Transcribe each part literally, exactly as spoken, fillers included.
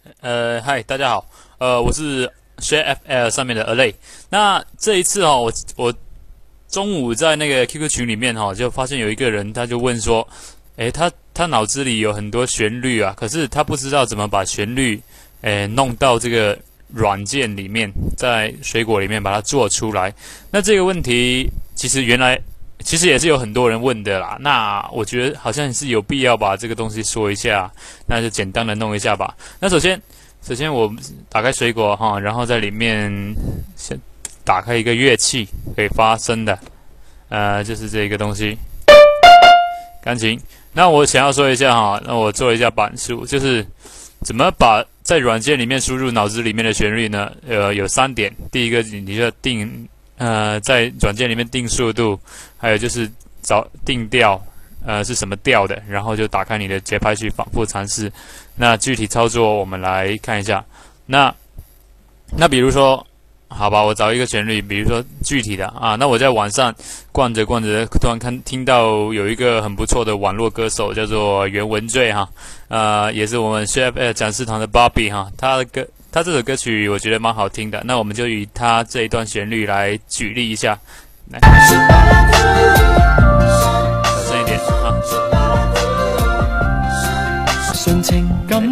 呃，嗨，大家好，呃，我是 Share F L 上面的 Alay。那这一次哦，我我中午在那个 Q Q 群里面哈、哦，就发现有一个人，他就问说，诶，他他脑子里有很多旋律啊，可是他不知道怎么把旋律，诶，弄到这个软件里面，在水果里面把它做出来。那这个问题其实原来其实也是有很多人问的啦。那我觉得好像是有必要把这个东西说一下，那就简单的弄一下吧。那首先，首先我打开水果哈，然后在里面先打开一个乐器可以发声的，呃，就是这个东西，钢琴。那我想要说一下哈，那我做了一下板书，就是怎么把在软件里面输入脑子里面的旋律呢？呃，有三点。第一个，你就定呃在软件里面定速度，还有就是找定调，呃是什么调的，然后就打开你的节拍去反复尝试。那具体操作我们来看一下。那那比如说，好吧，我找一个旋律，比如说具体的啊，那我在网上逛着逛着，突然看听到有一个很不错的网络歌手叫做袁文醉哈，呃，也是我们 Share F L 讲师团的 Bobby 哈，他的歌，他这首歌曲我觉得蛮好听的，那我们就以他这一段旋律来举例一下，来，小声一点啊。纯情感，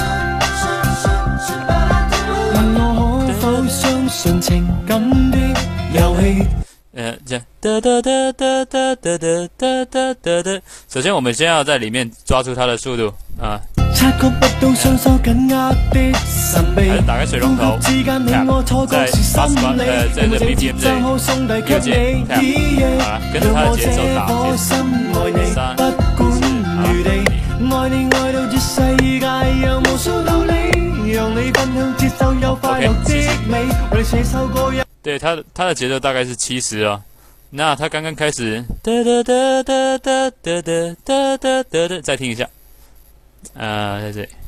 问我可否相信情感的遊戲？呃，這噠噠噠噠噠噠噠噠噠噠噠。首先，我們先要在裡面抓住它的速度啊。察覺不到雙手緊握的神秘，打開水龍頭，之間你我錯覺是心理，有冇正節奏好送遞給你耳翼，讓我這顆心愛你，不管餘地，愛你愛到這世界有無數道理，讓你分享節奏有快樂的美，為你寫首歌一。對，它它的節奏大概是七十哦。那它剛剛開始，噠噠噠噠噠噠噠噠噠噠噠，再聽一下。呃，在这里。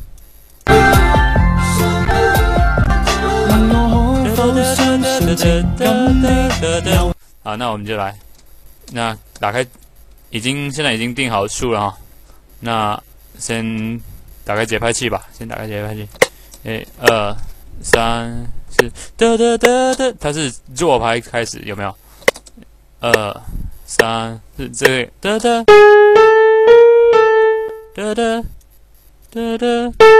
好，那我们就来，那打开，已经现在已经定好数了哈。那先打开节拍器吧，先打开节拍器。一、二、三、四，哒哒哒哒，它是弱拍开始，有没有？二、三、四，这个哒哒哒哒。哒哒，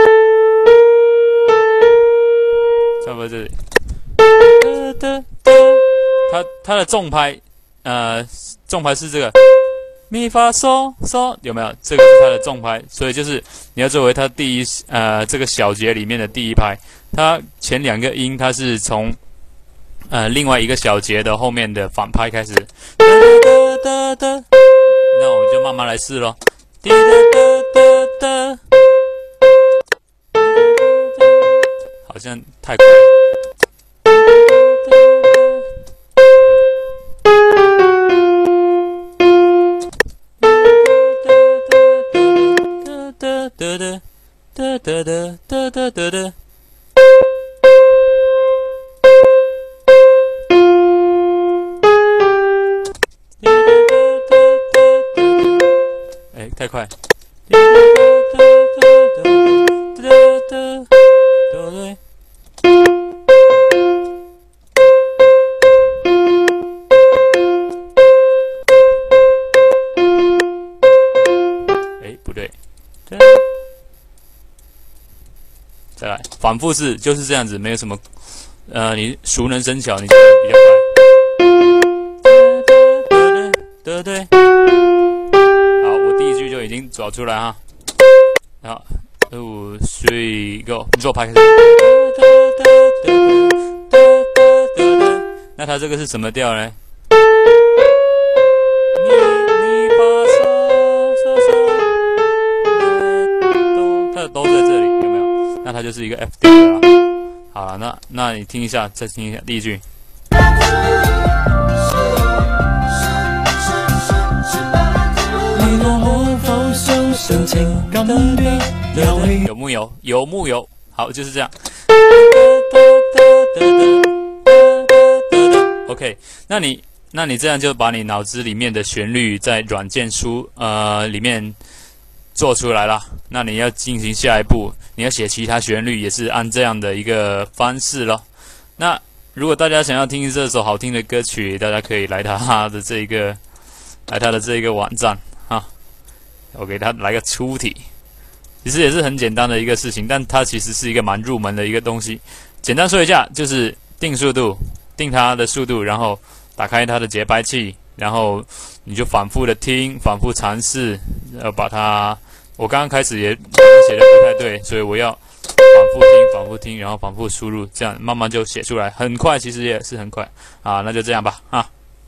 差不多这里。哒哒哒，它它的重拍，呃，重拍是这个咪发嗦嗦，有没有？这个是它的重拍，所以就是你要作为它第一呃这个小节里面的第一拍，它前两个音它是从呃另外一个小节的后面的反拍开始。哒哒哒哒，那我们就慢慢来试咯。滴哒哒哒哒。好像太快了。哒哒哒哒哒哒哒哒哒哒。哎，太快。对，哎，不对，再来，反复是就是这样子，没有什么，呃，你熟能生巧，你就比较快。对对对，好，我第一句就已经找出来哈，好。五、three、go， 你做拍开始。那它这个是什么调呢？它的哆在这里，有没有？那它就是一个 F 调了。好了，那那你听一下，再听一下第一句。有木有？有木有？好，就是这样。OK， 那你那你这样就把你脑子里面的旋律在软件输呃里面做出来了。那你要进行下一步，你要写其他旋律，也是按这样的一个方式咯。那如果大家想要听这首好听的歌曲，大家可以来他的这一个，来他的这一个网站啊，我给他来个出题。其实也是很简单的一个事情，但它其实是一个蛮入门的一个东西。简单说一下，就是定速度，定它的速度，然后打开它的节拍器，然后你就反复的听，反复尝试，要把它。我刚刚开始也写的不太对，所以我要反复听，反复听，然后反复输入，这样慢慢就写出来，很快，其实也是很快啊。那就这样吧啊。